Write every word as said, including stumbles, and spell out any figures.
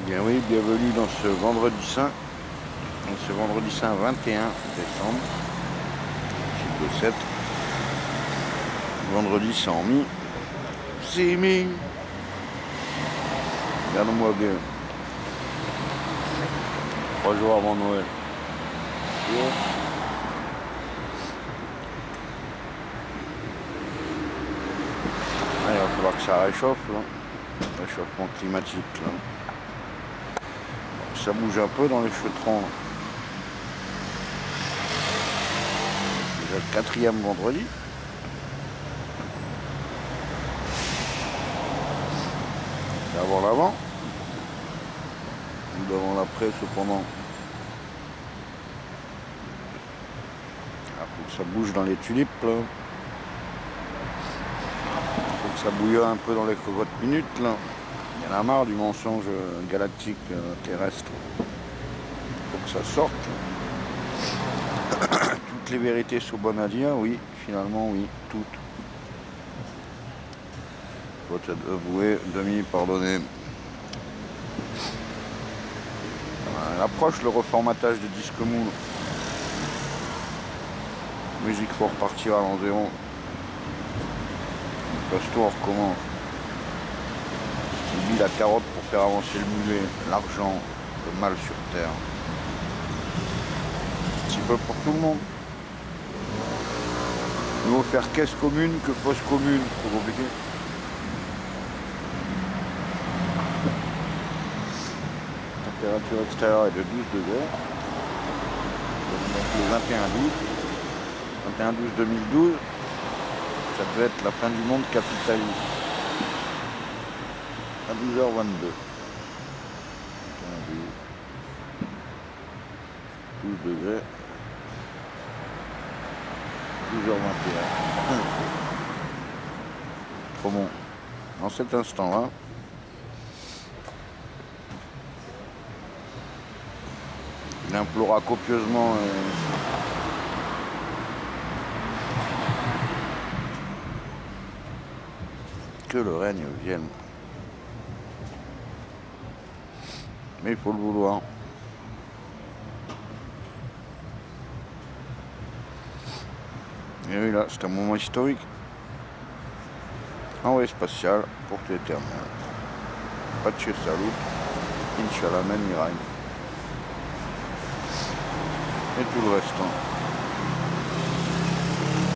Bien oui, bienvenue dans ce vendredi saint. Donc ce vendredi saint vingt et un décembre. Chiffre sept. Vendredi sans mi. C'est mi. Regarde-moi bien. Trois jours avant Noël. Ah, il va falloir que ça réchauffe là. Réchauffement climatique là. Ça bouge un peu dans les feutrons. Déjà le quatrième vendredi. D'avant l'avant. Ou d'avant l'après cependant. Il faut que ça bouge dans les tulipes là. Il faut que ça bouillonne un peu dans les cocottes minutes là. Il y en a marre du mensonge galactique euh, terrestre. Il faut que ça sorte. Toutes les vérités sont bonnes à dire, oui, finalement oui, toutes. Faut être avoué, demi pardonné. Elle approche le reformatage des disques moules. Musique pour repartir à l'an zéro. Passe tout, on recommence. Il dit la carotte pour faire avancer le mulet, l'argent, le mal sur terre. Un petit peu pour tout le monde. Il vaut faire caisse commune que fosse commune, c'est trop compliqué. La température extérieure est de douze degrés. Donc le vingt et un douze. vingt et un douze deux mille douze. Ça devait être la fin du monde capitaliste. À douze heures vingt-deux. douze degrés. douze heures vingt et un. Trop bon. Dans cet instant-là, il implora copieusement euh, que le règne vienne. Mais il faut le vouloir. Et oui, là, c'est un moment historique. Envoyé spatial pour l'éternel. Pace salut. Inch'Allah, men miraim. Et tout le restant.